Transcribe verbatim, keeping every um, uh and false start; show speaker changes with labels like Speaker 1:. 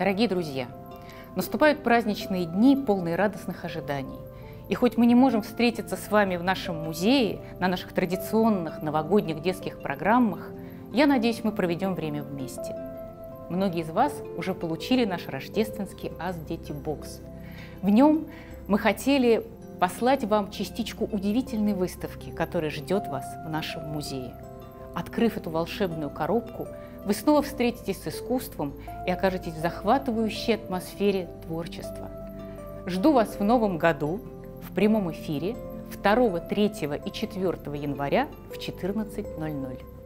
Speaker 1: Дорогие друзья, наступают праздничные дни, полные радостных ожиданий. И хоть мы не можем встретиться с вами в нашем музее, на наших традиционных новогодних детских программах, я надеюсь, мы проведем время вместе. Многие из вас уже получили наш рождественский Us Дети Бокс. В нем мы хотели послать вам частичку удивительной выставки, которая ждет вас в нашем музее. Открыв эту волшебную коробку, вы снова встретитесь с искусством и окажетесь в захватывающей атмосфере творчества. Жду вас в новом году в прямом эфире второго, третьего и четвёртого января в четырнадцать ноль ноль.